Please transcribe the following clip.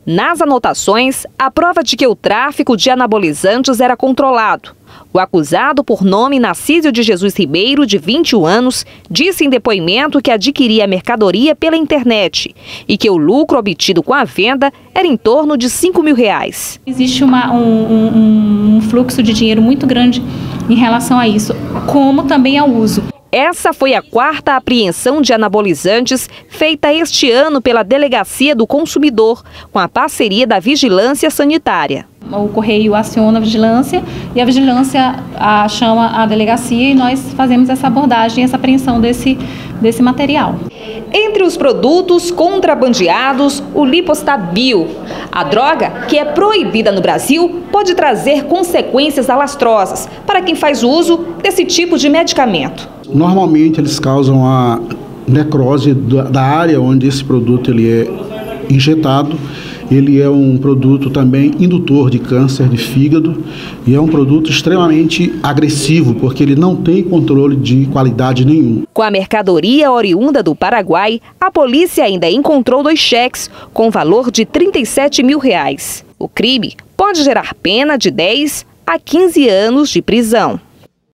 Nas anotações, a prova de que o tráfico de anabolizantes era controlado. O acusado, por nome Narcísio de Jesus Ribeiro, de 21 anos, disse em depoimento que adquiria a mercadoria pela internet e que o lucro obtido com a venda era em torno de R$ 5.000. Existe um fluxo de dinheiro muito grande em relação a isso, como também ao uso. Essa foi a 4ª apreensão de anabolizantes feita este ano pela Delegacia do Consumidor, com a parceria da Vigilância Sanitária. O Correio aciona a vigilância e a vigilância chama a delegacia e nós fazemos essa abordagem, essa apreensão desse material. Entre os produtos contrabandeados, o Lipostabil. A droga, que é proibida no Brasil, pode trazer consequências alastrosas para quem faz uso desse tipo de medicamento. Normalmente eles causam a necrose da área onde esse produto ele é injetado. Ele é um produto também indutor de câncer de fígado e é um produto extremamente agressivo, porque ele não tem controle de qualidade nenhum. Com a mercadoria oriunda do Paraguai, a polícia ainda encontrou 2 cheques com valor de R$ 37.000. O crime pode gerar pena de 10 a 15 anos de prisão.